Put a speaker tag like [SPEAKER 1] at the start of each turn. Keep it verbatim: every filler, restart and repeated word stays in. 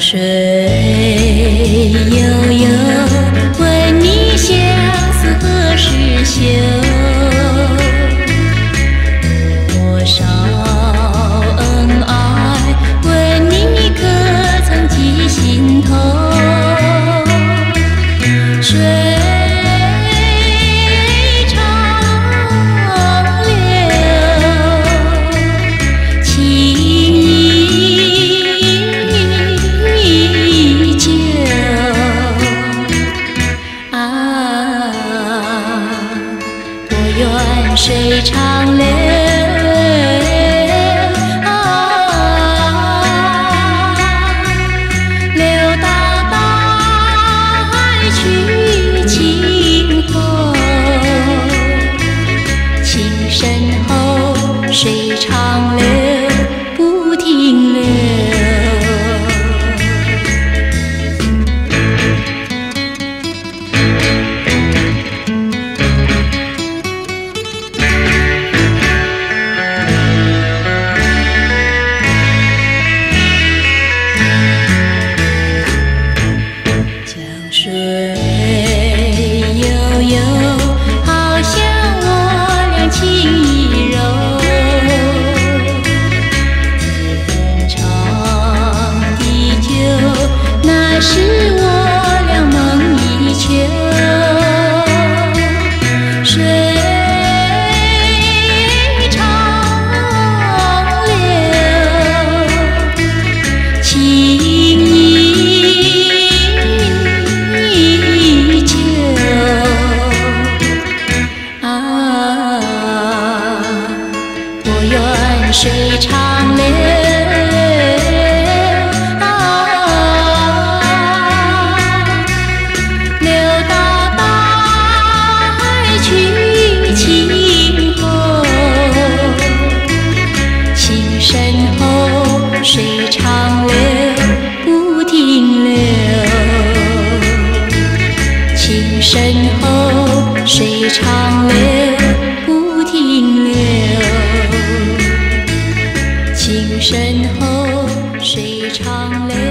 [SPEAKER 1] 水悠悠，问你相思何时休？多少恩爱，问你可曾记心头？水长流，情依旧啊，我愿水长流。水长流，不停留。江水悠悠，好像我俩情意柔。那是我俩梦一秋，水长流，情依旧啊，我愿水长流。水长流，不停留。情深厚，水长流，不停留。情深厚，水长流。